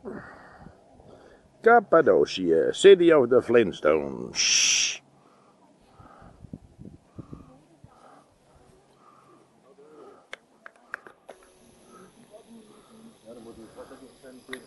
Cappadocia, City of the Flintstones. Ja, dan moet je vast ook nog een